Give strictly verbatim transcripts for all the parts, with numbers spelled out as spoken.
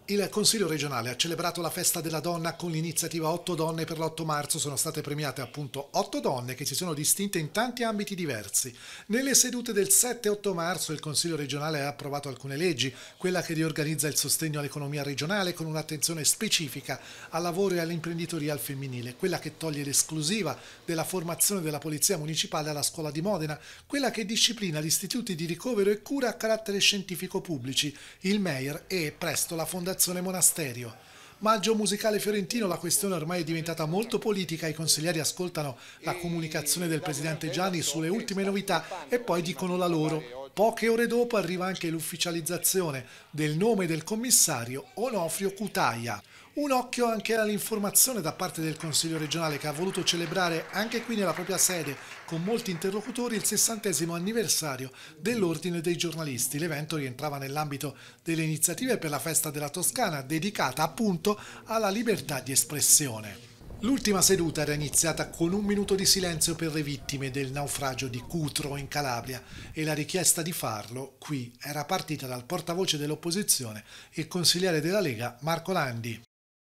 Il Consiglio regionale ha celebrato la festa della donna con l'iniziativa otto donne per l'otto marzo. Sono state premiate appunto otto donne che si sono distinte in tanti ambiti diversi. Nelle sedute del sette e otto marzo il Consiglio regionale ha approvato alcune leggi, quella che riorganizza il sostegno all'economia regionale con un'attenzione specifica al lavoro e all'imprenditoria al femminile, quella che toglie l'esclusiva della formazione della Polizia Municipale alla Scuola di Modena, quella che disciplina gli istituti di ricovero e cura a carattere scientifico pubblici, il M E I R e presto la Fondazione Monasterio. Maggio musicale fiorentino, la questione ormai è diventata molto politica, i consiglieri ascoltano la comunicazione del presidente Gianni sulle ultime novità e poi dicono la loro. Poche ore dopo arriva anche l'ufficializzazione del nome del commissario Onofrio Cutaia. Un occhio anche all'informazione da parte del Consiglio regionale che ha voluto celebrare anche qui nella propria sede con molti interlocutori il sessantesimo anniversario dell'Ordine dei giornalisti. L'evento rientrava nell'ambito delle iniziative per la festa della Toscana dedicata appunto alla libertà di espressione. L'ultima seduta era iniziata con un minuto di silenzio per le vittime del naufragio di Cutro in Calabria e la richiesta di farlo qui era partita dal portavoce dell'opposizione, il consigliere della Lega Marco Landi.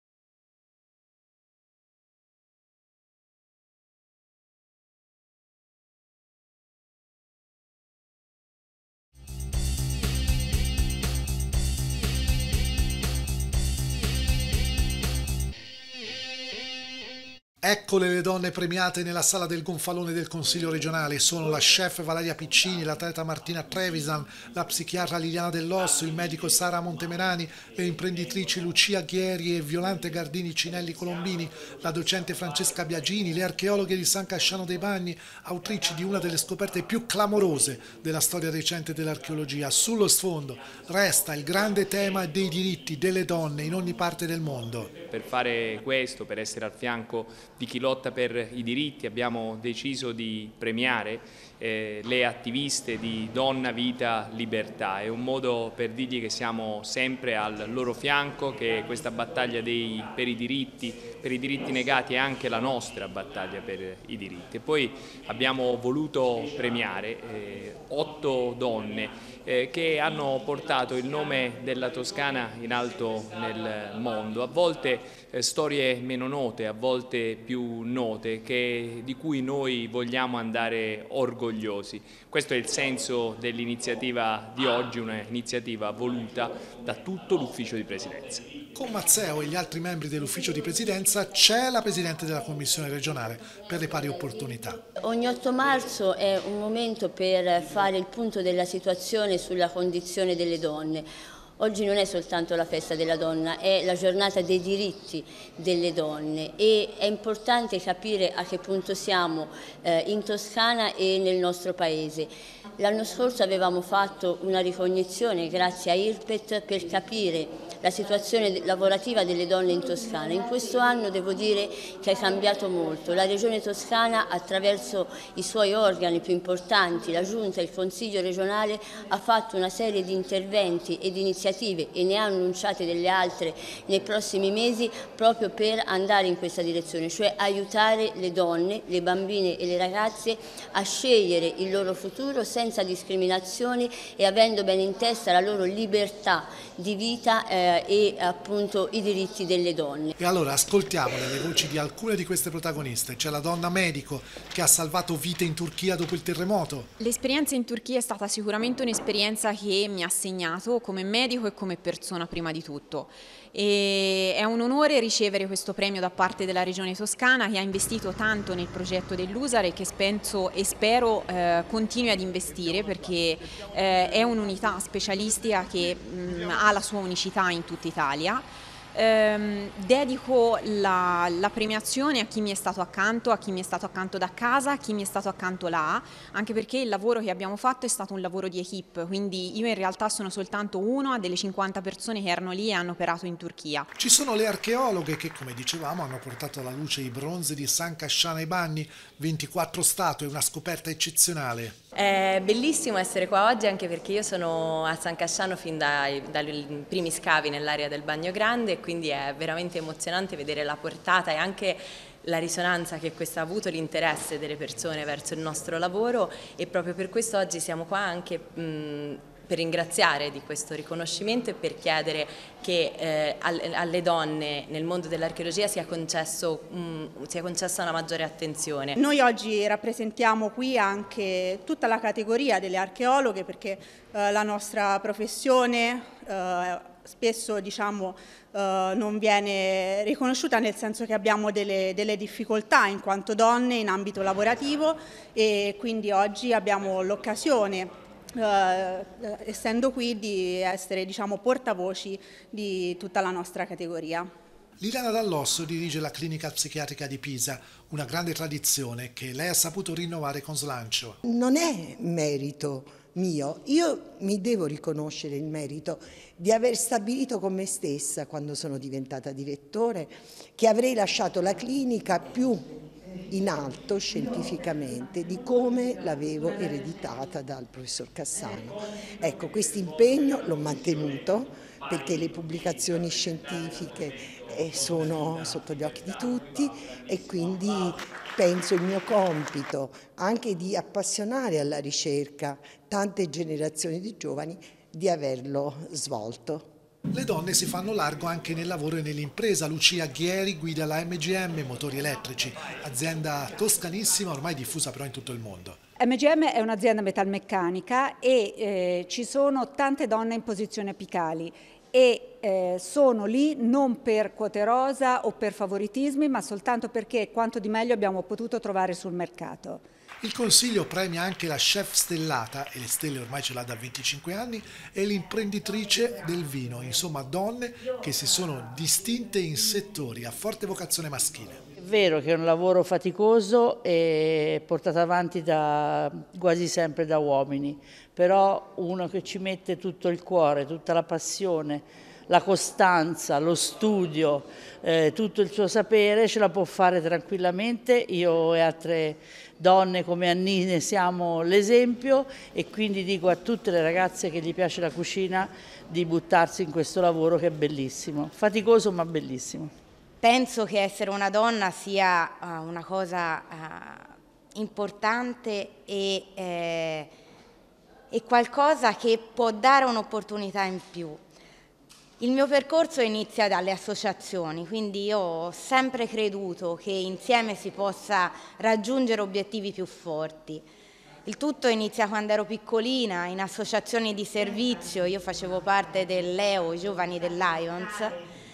Eccole le donne premiate nella sala del gonfalone del Consiglio regionale. Sono la chef Valeria Piccini, l'atleta Martina Trevisan, la psichiatra Liliana Dell'Osso, il medico Sara Montemerani, le imprenditrici Lucia Ghieri e Violante Gardini Cinelli Colombini, la docente Francesca Biagini, le archeologhe di San Casciano dei Bagni, autrici di una delle scoperte più clamorose della storia recente dell'archeologia. Sullo sfondo resta il grande tema dei diritti delle donne in ogni parte del mondo. Per fare questo, per essere al fianco di chi lotta per i diritti, abbiamo deciso di premiare eh, le attiviste di Donna, Vita, Libertà. È un modo per dirgli che siamo sempre al loro fianco, che questa battaglia dei, per i diritti, per i diritti negati è anche la nostra battaglia per i diritti. E poi abbiamo voluto premiare eh, otto donne eh, che hanno portato il nome della Toscana in alto nel mondo, a volte eh, storie meno note, a volte più note, che, di cui noi vogliamo andare orgogliosi. Questo è il senso dell'iniziativa di oggi, un'iniziativa voluta da tutto l'ufficio di presidenza. Con Mazzeo e gli altri membri dell'ufficio di presidenza c'è la presidente della commissione regionale per le pari opportunità. Ogni otto marzo è un momento per fare il punto della situazione sulla condizione delle donne. Oggi non è soltanto la festa della donna, è la giornata dei diritti delle donne e è importante capire a che punto siamo eh, in Toscana e nel nostro paese. L'anno scorso avevamo fatto una ricognizione grazie a IRPET per capire la situazione lavorativa delle donne in Toscana. In questo anno devo dire che è cambiato molto. La Regione Toscana, attraverso i suoi organi più importanti, la Giunta e il Consiglio regionale, ha fatto una serie di interventi e di iniziative e ne ha annunciate delle altre nei prossimi mesi proprio per andare in questa direzione, cioè aiutare le donne, le bambine e le ragazze a scegliere il loro futuro senza discriminazioni e avendo bene in testa la loro libertà di vita eh, e appunto i diritti delle donne. E allora ascoltiamole le voci di alcune di queste protagoniste. C'è la donna medico che ha salvato vite in Turchia dopo il terremoto. L'esperienza in Turchia è stata sicuramente un'esperienza che mi ha segnato come medico e come persona prima di tutto. E è un onore ricevere questo premio da parte della Regione Toscana, che ha investito tanto nel progetto dell'U S A R e che penso e spero eh, continui ad investire, perché eh, è un'unità specialistica che mh, ha la sua unicità in tutta Italia. Ehm, dedico la, la premiazione a chi mi è stato accanto, a chi mi è stato accanto da casa, a chi mi è stato accanto là, anche perché il lavoro che abbiamo fatto è stato un lavoro di equipe, quindi io in realtà sono soltanto una delle cinquanta persone che erano lì e hanno operato in Turchia. Ci sono le archeologhe che, come dicevamo, hanno portato alla luce i bronzi di San Casciano ai Bagni, ventiquattro statue, una scoperta eccezionale. È bellissimo essere qua oggi, anche perché io sono a San Casciano fin dai, dai primi scavi nell'area del Bagno Grande e quindi è veramente emozionante vedere la portata e anche la risonanza che questo ha avuto, l'interesse delle persone verso il nostro lavoro, e proprio per questo oggi siamo qua anche mh, per ringraziare di questo riconoscimento e per chiedere che eh, alle donne nel mondo dell'archeologia sia, concesso, mh, sia concessa una maggiore attenzione. Noi oggi rappresentiamo qui anche tutta la categoria delle archeologhe, perché eh, la nostra professione eh, spesso diciamo, eh, non viene riconosciuta, nel senso che abbiamo delle, delle difficoltà in quanto donne in ambito lavorativo, e quindi oggi abbiamo l'occasione, Uh, essendo qui, di essere diciamo, portavoci di tutta la nostra categoria. Liliana Dall'Osso dirige la clinica psichiatrica di Pisa, una grande tradizione che lei ha saputo rinnovare con slancio. Non è merito mio, io mi devo riconoscere il merito di aver stabilito con me stessa, quando sono diventata direttore, che avrei lasciato la clinica più in alto scientificamente di come l'avevo ereditata dal professor Cassano. Ecco, questo impegno l'ho mantenuto perché le pubblicazioni scientifiche sono sotto gli occhi di tutti, e quindi penso il mio compito anche di appassionare alla ricerca tante generazioni di giovani, di averlo svolto. Le donne si fanno largo anche nel lavoro e nell'impresa. Lucia Ghieri guida la M G M Motori Elettrici, azienda toscanissima ormai diffusa però in tutto il mondo. M G M è un'azienda metalmeccanica e eh, ci sono tante donne in posizioni apicali e eh, sono lì non per quote rosa o per favoritismi, ma soltanto perché quanto di meglio abbiamo potuto trovare sul mercato. Il Consiglio premia anche la chef stellata, e le stelle ormai ce l'ha da venticinque anni, e l'imprenditrice del vino, insomma donne che si sono distinte in settori a forte vocazione maschile. È vero che è un lavoro faticoso e portato avanti da, quasi sempre da uomini, però uno che ci mette tutto il cuore, tutta la passione, la costanza, lo studio, eh, tutto il suo sapere ce la può fare tranquillamente. Io e altre donne come Annine siamo l'esempio, e quindi dico a tutte le ragazze che gli piace la cucina di buttarsi in questo lavoro che è bellissimo, faticoso ma bellissimo. Penso che essere una donna sia uh, una cosa uh, importante e, eh, e qualcosa che può dare un'opportunità in più. Il mio percorso inizia dalle associazioni, quindi io ho sempre creduto che insieme si possa raggiungere obiettivi più forti. Il tutto inizia quando ero piccolina, in associazioni di servizio. Io facevo parte dell'E O, i Giovani del Lions,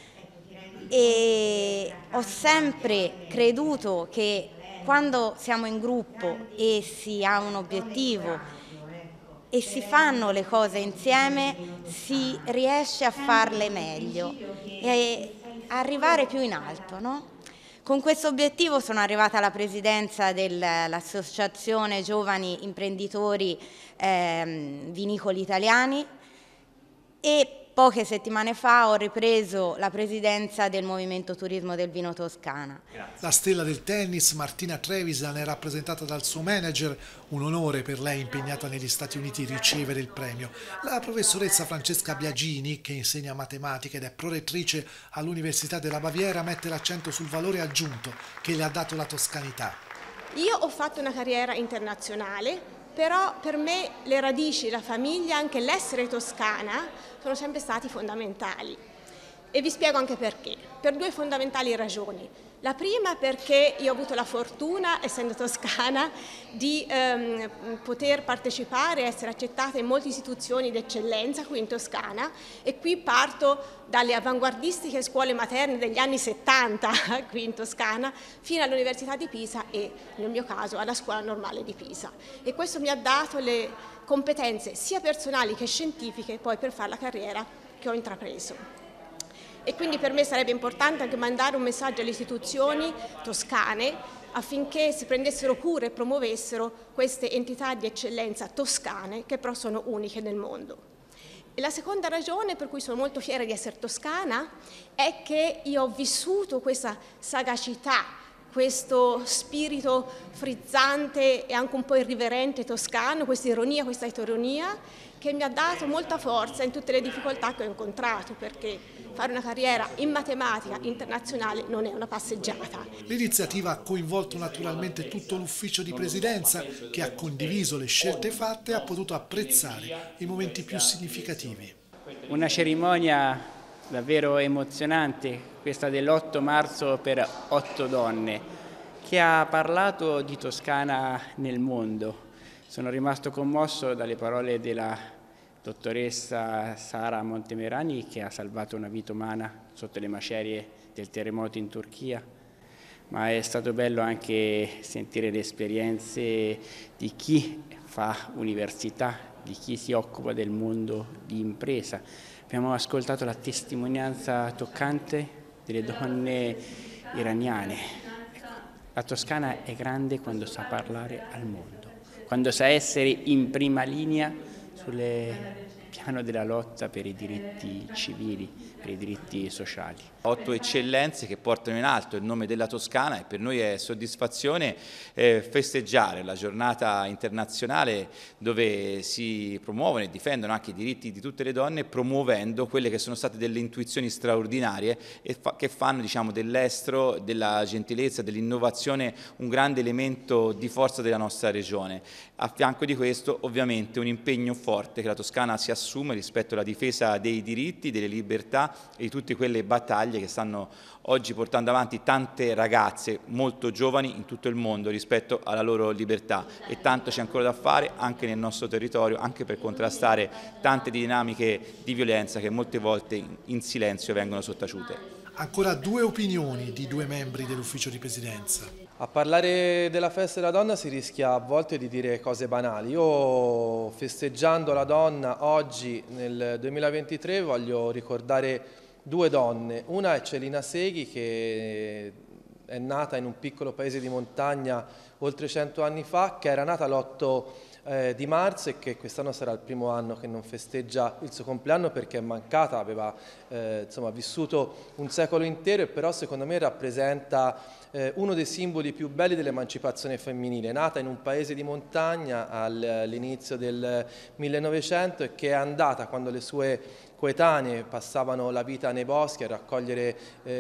e ho sempre creduto che quando siamo in gruppo e si ha un obiettivo e si fanno le cose insieme, si riesce a farle meglio e arrivare più in alto, no? Con questo obiettivo sono arrivata alla presidenza dell'Associazione Giovani Imprenditori eh, Vinicoli Italiani, e poche settimane fa ho ripreso la presidenza del Movimento Turismo del Vino Toscana. La stella del tennis Martina Trevisan è rappresentata dal suo manager, un onore per lei impegnata negli Stati Uniti ricevere il premio. La professoressa Francesca Biagini, che insegna matematica ed è prorettrice all'Università della Baviera, mette l'accento sul valore aggiunto che le ha dato la toscanità. Io ho fatto una carriera internazionale, però per me le radici, la famiglia, anche l'essere toscana sono sempre stati fondamentali, e vi spiego anche perché, per due fondamentali ragioni. La prima perché io ho avuto la fortuna, essendo toscana, di ehm, poter partecipare e essere accettata in molte istituzioni d'eccellenza qui in Toscana, e qui parto dalle avanguardistiche scuole materne degli anni settanta qui in Toscana fino all'Università di Pisa e, nel mio caso, alla Scuola Normale di Pisa. E questo mi ha dato le competenze sia personali che scientifiche poi per fare la carriera che ho intrapreso. E quindi per me sarebbe importante anche mandare un messaggio alle istituzioni toscane affinché si prendessero cura e promuovessero queste entità di eccellenza toscane, che però sono uniche nel mondo. E la seconda ragione per cui sono molto fiera di essere toscana è che io ho vissuto questa sagacità, questo spirito frizzante e anche un po' irriverente toscano, questa ironia, questa ironia, che mi ha dato molta forza in tutte le difficoltà che ho incontrato, perché fare una carriera in matematica internazionale non è una passeggiata. L'iniziativa ha coinvolto naturalmente tutto l'ufficio di presidenza, che ha condiviso le scelte fatte e ha potuto apprezzare i momenti più significativi. Una cerimonia davvero emozionante, questa dell'otto marzo per otto donne, che ha parlato di Toscana nel mondo. Sono rimasto commosso dalle parole della dottoressa Sara Montemerani, che ha salvato una vita umana sotto le macerie del terremoto in Turchia, ma è stato bello anche sentire le esperienze di chi fa università, di chi si occupa del mondo di impresa. Abbiamo ascoltato la testimonianza toccante delle donne iraniane. Ecco, la Toscana è grande quando sa parlare al mondo, quando sa essere in prima linea sul piano della lotta per i diritti civili, per i diritti sociali. Otto eccellenze che portano in alto il nome della Toscana, e per noi è soddisfazione eh, festeggiare la giornata internazionale dove si promuovono e difendono anche i diritti di tutte le donne, promuovendo quelle che sono state delle intuizioni straordinarie e fa che fanno, diciamo, dell'estero, della gentilezza, dell'innovazione un grande elemento di forza della nostra regione. A fianco di questo ovviamente un impegno forte che la Toscana si assume rispetto alla difesa dei diritti, delle libertà e di tutte quelle battaglie che stanno oggi portando avanti tante ragazze molto giovani in tutto il mondo rispetto alla loro libertà, e tanto c'è ancora da fare anche nel nostro territorio, anche per contrastare tante dinamiche di violenza che molte volte in silenzio vengono sottaciute. Ancora due opinioni di due membri dell'ufficio di presidenza. A parlare della festa della donna si rischia a volte di dire cose banali. Io, festeggiando la donna oggi nel duemilaventitré, voglio ricordare due donne. Una è Celina Seghi, che è nata in un piccolo paese di montagna oltre cento anni fa, che era nata l'otto eh, di marzo e che quest'anno sarà il primo anno che non festeggia il suo compleanno perché è mancata, aveva eh, insomma, vissuto un secolo intero, e però secondo me rappresenta eh, uno dei simboli più belli dell'emancipazione femminile, nata in un paese di montagna all'inizio del millenovecento e che è andata, quando le sue coetanee passavano la vita nei boschi a raccogliere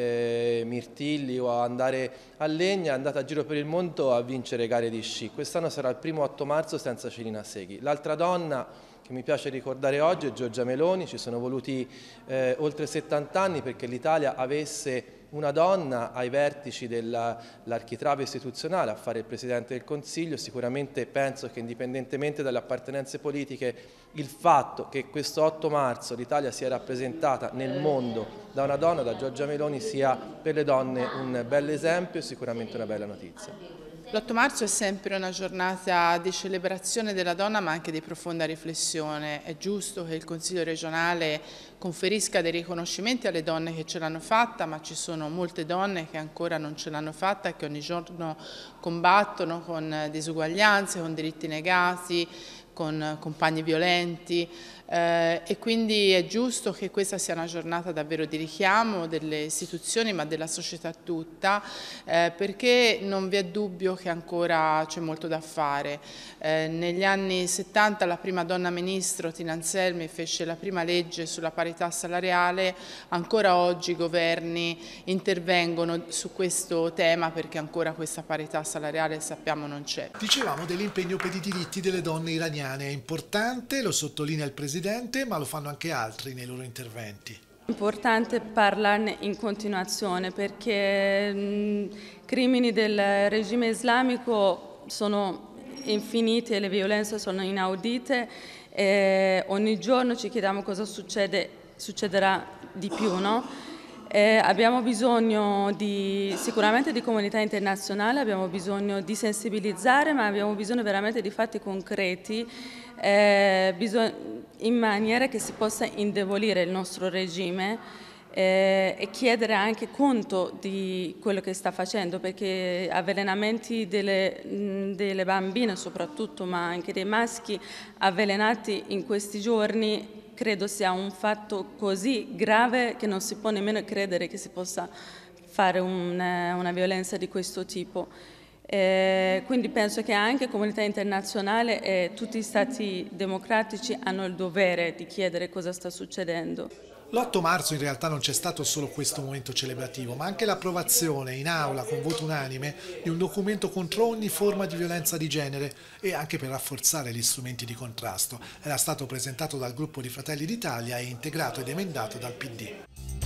eh, mirtilli o a andare a legna, è andata a giro per il mondo a vincere gare di sci. Quest'anno sarà il primo otto marzo senza Celina Seghi. L'altra donna che mi piace ricordare oggi è Giorgia Meloni. Ci sono voluti eh, oltre settanta anni perché l'Italia avesse una donna ai vertici dell'architrave istituzionale a fare il Presidente del Consiglio. Sicuramente penso che, indipendentemente dalle appartenenze politiche, il fatto che questo otto marzo l'Italia sia rappresentata nel mondo da una donna, da Giorgia Meloni, sia per le donne un bel esempio e sicuramente una bella notizia. L'otto marzo è sempre una giornata di celebrazione della donna, ma anche di profonda riflessione. È giusto che il Consiglio regionale conferisca dei riconoscimenti alle donne che ce l'hanno fatta, ma ci sono molte donne che ancora non ce l'hanno fatta e che ogni giorno combattono con disuguaglianze, con diritti negati, con compagni violenti. Eh, e quindi è giusto che questa sia una giornata davvero di richiamo delle istituzioni ma della società tutta, eh, perché non vi è dubbio che ancora c'è molto da fare. Eh, negli anni settanta la prima donna ministro, Tina Anselmi, fece la prima legge sulla parità salariale. Ancora oggi i governi intervengono su questo tema perché ancora questa parità salariale, sappiamo, non c'è. Dicevamo dell'impegno per i diritti delle donne iraniane. È importante, lo sottolinea il Presidente, ma lo fanno anche altri nei loro interventi. È importante parlarne in continuazione perché mh, crimini del regime islamico sono infiniti e le violenze sono inaudite, e ogni giorno ci chiediamo cosa succede, succederà di più, no? Eh, abbiamo bisogno di, sicuramente di comunità internazionale, abbiamo bisogno di sensibilizzare, ma abbiamo bisogno veramente di fatti concreti, eh, in maniera che si possa indebolire il nostro regime eh, e chiedere anche conto di quello che sta facendo, perché avvelenamenti delle, delle bambine soprattutto, ma anche dei maschi avvelenati in questi giorni, credo sia un fatto così grave che non si può nemmeno credere che si possa fare un, una violenza di questo tipo. Eh, quindi penso che anche la comunità internazionale e tutti gli stati democratici hanno il dovere di chiedere cosa sta succedendo. L'otto marzo in realtà non c'è stato solo questo momento celebrativo, ma anche l'approvazione in aula con voto unanime di un documento contro ogni forma di violenza di genere e anche per rafforzare gli strumenti di contrasto. Era stato presentato dal gruppo di Fratelli d'Italia e integrato ed emendato dal P D.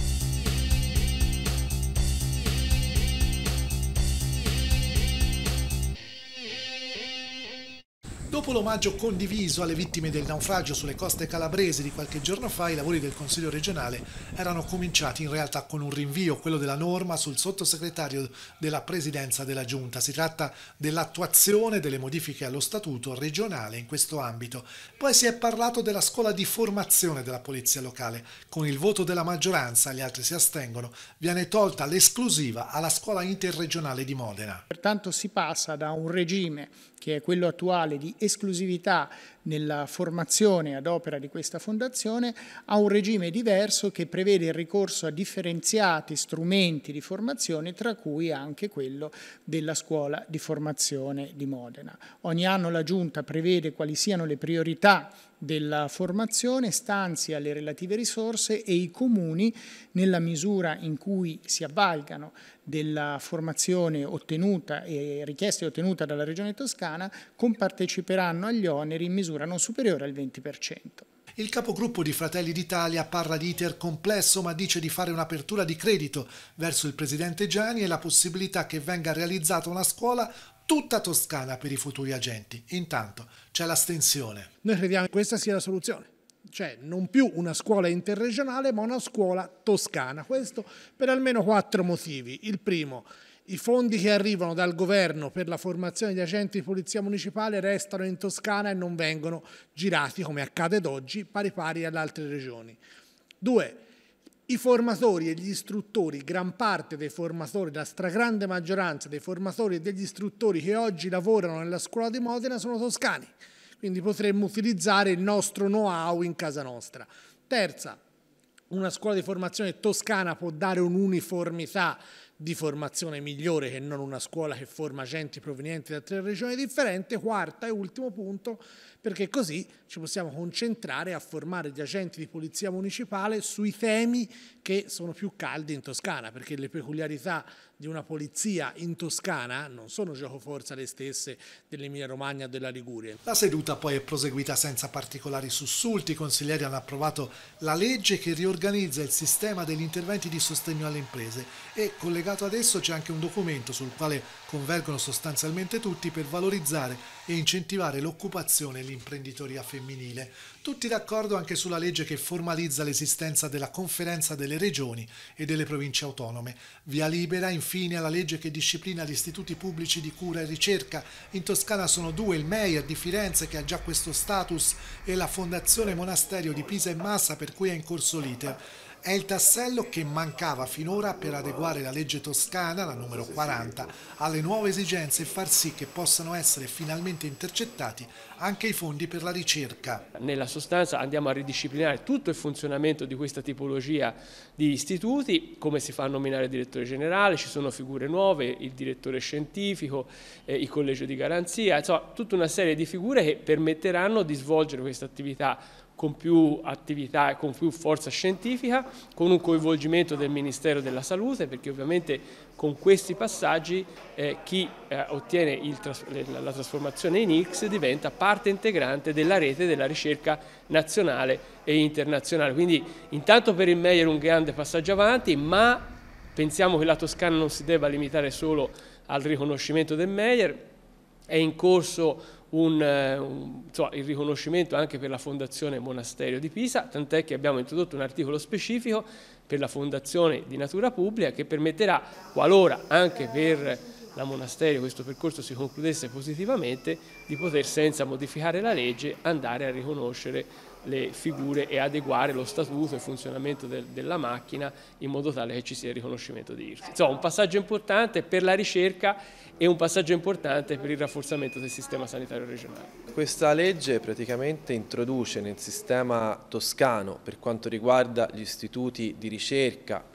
Dopo l'omaggio condiviso alle vittime del naufragio sulle coste calabresi di qualche giorno fa, i lavori del Consiglio regionale erano cominciati in realtà con un rinvio, quello della norma sul sottosegretario della Presidenza della Giunta. Si tratta dell'attuazione delle modifiche allo statuto regionale in questo ambito. Poi si è parlato della scuola di formazione della Polizia Locale. Con il voto della maggioranza, gli altri si astengono, viene tolta l'esclusiva alla scuola interregionale di Modena. Pertanto si passa da un regime che è quello attuale di esclusività nella formazione ad opera di questa fondazione, a un regime diverso che prevede il ricorso a differenziati strumenti di formazione, tra cui anche quello della scuola di formazione di Modena. Ogni anno la Giunta prevede quali siano le priorità della formazione, stanzia le relative risorse e i comuni, nella misura in cui si avvalgano della formazione ottenuta e richiesta e ottenuta dalla Regione Toscana, comparteciperanno agli oneri in misura non superiore al venti per cento. Il capogruppo di Fratelli d'Italia parla di iter complesso, ma dice di fare un'apertura di credito verso il presidente Giani e la possibilità che venga realizzata una scuola tutta toscana per i futuri agenti. Intanto c'è l'astensione. Noi crediamo che questa sia la soluzione, cioè non più una scuola interregionale ma una scuola toscana. Questo per almeno quattro motivi. Il primo: i fondi che arrivano dal governo per la formazione di agenti di polizia municipale restano in Toscana e non vengono girati, come accade ad oggi, pari pari alle altre regioni. Due: i formatori e gli istruttori, gran parte dei formatori, la stragrande maggioranza dei formatori e degli istruttori che oggi lavorano nella scuola di Modena sono toscani, quindi potremmo utilizzare il nostro know-how in casa nostra. Terza: una scuola di formazione toscana può dare un'uniformità di formazione migliore che non una scuola che forma agenti provenienti da tre regioni differenti. Quarta e ultimo punto, perché così ci possiamo concentrare a formare gli agenti di polizia municipale sui temi che sono più caldi in Toscana, perché le peculiarità di una polizia in Toscana non sono giocoforza le stesse dell'Emilia Romagna o della Liguria. La seduta poi è proseguita senza particolari sussulti. I consiglieri hanno approvato la legge che riorganizza il sistema degli interventi di sostegno alle imprese e collegato ad esso c'è anche un documento sul quale convergono sostanzialmente tutti per valorizzare e incentivare l'occupazione e l'imprenditoria femminile. Tutti d'accordo anche sulla legge che formalizza l'esistenza della Conferenza delle Regioni e delle Province Autonome. Via libera infine alla legge che disciplina gli istituti pubblici di cura e ricerca. In Toscana sono due, il Meyer di Firenze che ha già questo status e la Fondazione Monasterio di Pisa e Massa per cui è in corso l'iter. È il tassello che mancava finora per adeguare la legge toscana, la numero quaranta, alle nuove esigenze e far sì che possano essere finalmente intercettati anche i fondi per la ricerca. Nella sostanza andiamo a ridisciplinare tutto il funzionamento di questa tipologia di istituti, come si fa a nominare il direttore generale, ci sono figure nuove, il direttore scientifico, eh, il collegio di garanzia, insomma tutta una serie di figure che permetteranno di svolgere questa attività con più attività e con più forza scientifica, con un coinvolgimento del Ministero della Salute, perché ovviamente con questi passaggi eh, chi eh, ottiene il tras la trasformazione in I C S diventa parte integrante della rete della ricerca nazionale e internazionale. Quindi intanto per il Meyer un grande passaggio avanti, ma pensiamo che la Toscana non si debba limitare solo al riconoscimento del Meyer. È in corso Un, un, insomma, il riconoscimento anche per la Fondazione Monasterio di Pisa, tant'è che abbiamo introdotto un articolo specifico per la Fondazione di Natura Pubblica che permetterà, qualora anche per la Monasterio questo percorso si concludesse positivamente, di poter senza modificare la legge andare a riconoscere le figure e adeguare lo statuto e il funzionamento del, della macchina in modo tale che ci sia il riconoscimento di I R S. Insomma, un passaggio importante per la ricerca e un passaggio importante per il rafforzamento del sistema sanitario regionale. Questa legge praticamente introduce nel sistema toscano, per quanto riguarda gli istituti di ricerca,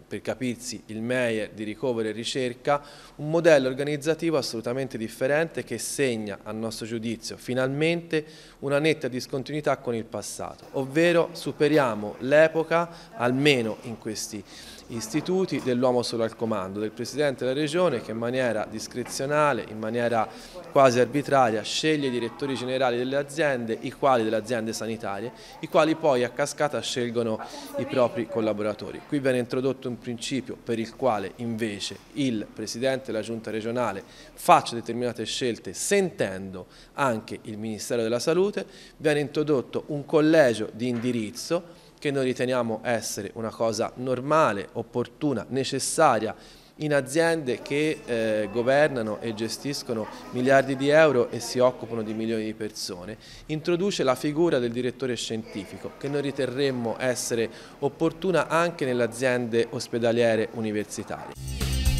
per capirsi il Meyer di ricovero e ricerca, un modello organizzativo assolutamente differente che segna, a nostro giudizio, finalmente una netta discontinuità con il passato, ovvero superiamo l'epoca, almeno in questi istituti, dell'uomo solo al comando, del Presidente della Regione che in maniera discrezionale, in maniera quasi arbitraria, sceglie i direttori generali delle aziende, i quali delle aziende sanitarie, i quali poi a cascata scelgono i propri collaboratori. Qui viene introdotto un principio per il quale invece il Presidente della Giunta regionale faccia determinate scelte sentendo anche il Ministero della Salute, viene introdotto un collegio di indirizzo che noi riteniamo essere una cosa normale, opportuna, necessaria in aziende che eh, governano e gestiscono miliardi di euro e si occupano di milioni di persone. Introduce la figura del direttore scientifico che noi riterremmo essere opportuna anche nelle aziende ospedaliere universitarie.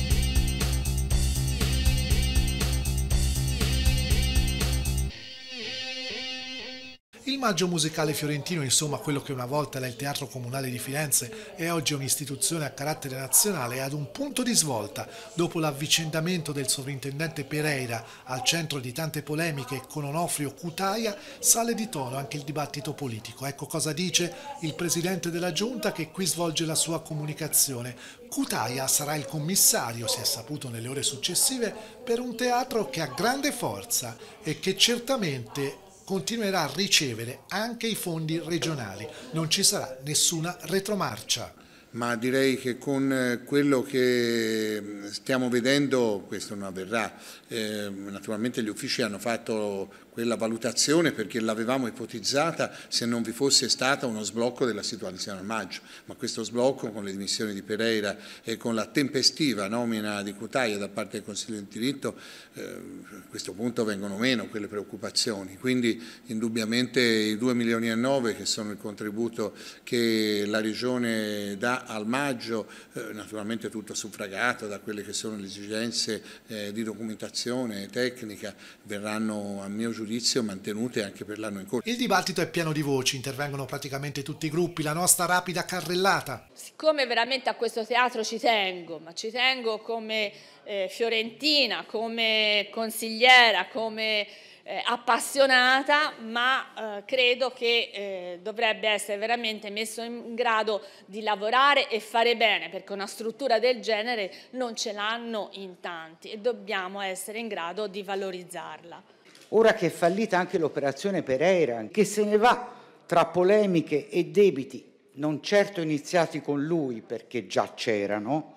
Il Maggio Musicale Fiorentino, insomma quello che una volta era il Teatro Comunale di Firenze, è oggi un'istituzione a carattere nazionale e ad un punto di svolta. Dopo l'avvicendamento del sovrintendente Pereira al centro di tante polemiche con Onofrio Cutaia, sale di tono anche il dibattito politico. Ecco cosa dice il presidente della Giunta che qui svolge la sua comunicazione. Cutaia sarà il commissario, si è saputo nelle ore successive, per un teatro che ha grande forza e che certamente continuerà a ricevere anche i fondi regionali, non ci sarà nessuna retromarcia. Ma direi che con quello che stiamo vedendo questo non avverrà. Eh, naturalmente gli uffici hanno fatto quella valutazione perché l'avevamo ipotizzata se non vi fosse stato uno sblocco della situazione a maggio, ma questo sblocco con le dimissioni di Pereira e con la tempestiva nomina di Cutaia da parte del Consiglio di diritto, eh, a questo punto vengono meno quelle preoccupazioni, quindi indubbiamente i due milioni e nove che sono il contributo che la Regione dà al maggio, eh, naturalmente tutto suffragato da quelle che sono le esigenze eh, di documentazione tecnica, verranno a mio giudizio mantenute anche per l'anno in corso. Il dibattito è pieno di voci, intervengono praticamente tutti i gruppi, la nostra rapida carrellata. Siccome veramente a questo teatro ci tengo, ma ci tengo come eh, fiorentina, come consigliera, come Eh, appassionata, ma eh, credo che eh, dovrebbe essere veramente messo in grado di lavorare e fare bene, perché una struttura del genere non ce l'hanno in tanti e dobbiamo essere in grado di valorizzarla. Ora che è fallita anche l'operazione Pereira, che se ne va tra polemiche e debiti, non certo iniziati con lui perché già c'erano,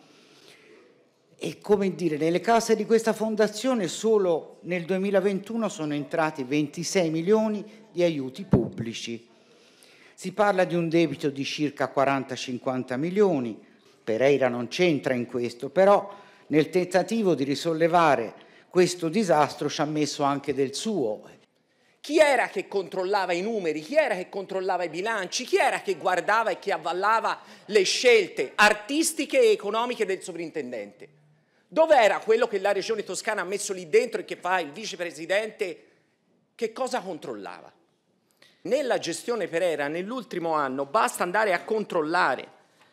e come dire, nelle casse di questa fondazione solo nel duemilaventuno sono entrati ventisei milioni di aiuti pubblici. Si parla di un debito di circa quaranta cinquanta milioni, Pereira non c'entra in questo, però nel tentativo di risollevare questo disastro ci ha messo anche del suo. Chi era che controllava i numeri? Chi era che controllava i bilanci? Chi era che guardava e che avvallava le scelte artistiche e economiche del sovrintendente? Dov'era quello che la Regione Toscana ha messo lì dentro e che fa il vicepresidente? Che cosa controllava? Nella gestione Pereira, nell'ultimo anno, basta andare a controllare.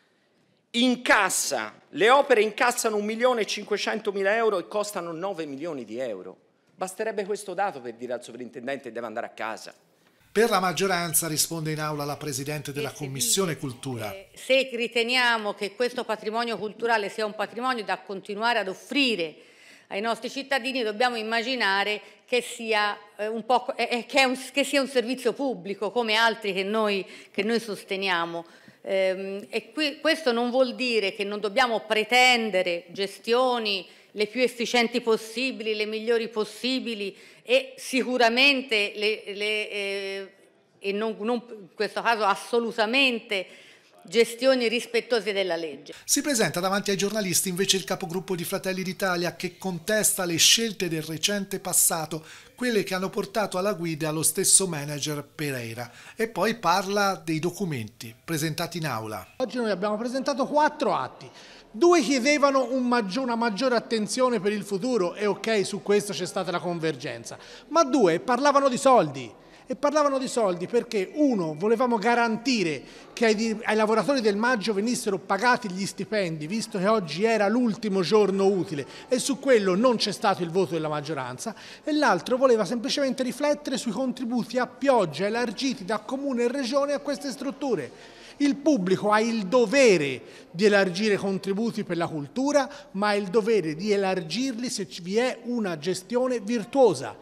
Incassa, le opere incassano un milione e cinquecentomila euro e costano nove milioni di euro. Basterebbe questo dato per dire al sovrintendente deve andare a casa. Per la maggioranza risponde in aula la Presidente della Commissione Cultura. Se riteniamo che questo patrimonio culturale sia un patrimonio da continuare ad offrire ai nostri cittadini, dobbiamo immaginare che sia, eh, un, po', eh, che è un, che sia un servizio pubblico come altri che noi, che noi sosteniamo. Ehm, e qui, questo non vuol dire che non dobbiamo pretendere gestioni le più efficienti possibili, le migliori possibili e sicuramente, le, le, eh, e non, non in questo caso assolutamente, gestioni rispettose della legge. Si presenta davanti ai giornalisti invece il capogruppo di Fratelli d'Italia che contesta le scelte del recente passato, quelle che hanno portato alla guida lo stesso manager Pereira, e poi parla dei documenti presentati in aula. Oggi noi abbiamo presentato quattro atti. Due chiedevano un maggior, una maggiore attenzione per il futuro e ok, su questo c'è stata la convergenza, ma due parlavano di soldi. e parlavano di soldi perché, uno, volevamo garantire che ai, ai lavoratori del maggio venissero pagati gli stipendi, visto che oggi era l'ultimo giorno utile e su quello non c'è stato il voto della maggioranza, e l'altro voleva semplicemente riflettere sui contributi a pioggia elargiti da Comune e Regione a queste strutture. Il pubblico ha il dovere di elargire contributi per la cultura, ma ha il dovere di elargirli se vi è una gestione virtuosa.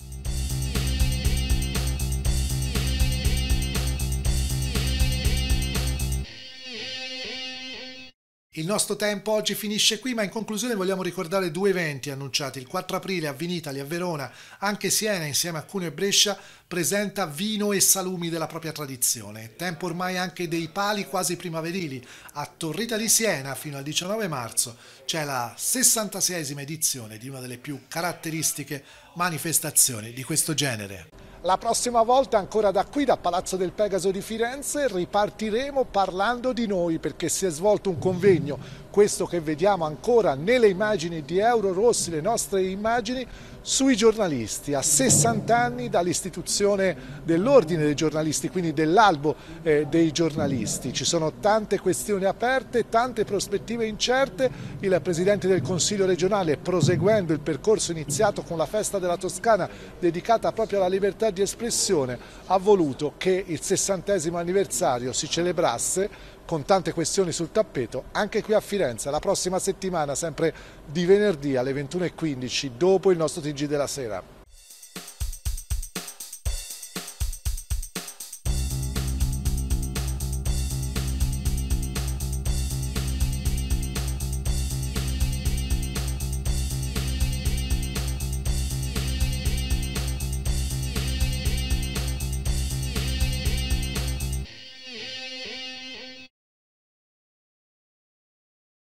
Il nostro tempo oggi finisce qui, ma in conclusione vogliamo ricordare due eventi annunciati. Il quattro aprile a Vinitaly a Verona, anche Siena insieme a Cuneo e Brescia presenta vino e salumi della propria tradizione. Tempo ormai anche dei pali quasi primaverili. A Torrita di Siena fino al diciannove marzo c'è la sessantaseiesima edizione di una delle più caratteristiche manifestazioni di questo genere. La prossima volta, ancora da qui, da Palazzo del Pegaso di Firenze, ripartiremo parlando di noi, perché si è svolto un convegno, questo che vediamo ancora nelle immagini di Euro Rossi, le nostre immagini, sui giornalisti. A sessanta anni dall'istituzione dell'Ordine dei giornalisti, quindi dell'albo eh, dei giornalisti. Ci sono tante questioni aperte, tante prospettive incerte. Il Presidente del Consiglio regionale, proseguendo il percorso iniziato con la festa della Toscana dedicata proprio alla libertà di espressione, ha voluto che il sessantesimo anniversario si celebrasse con tante questioni sul tappeto anche qui a Firenze. La prossima settimana, sempre di venerdì alle ventuno e quindici, dopo il nostro T G della sera.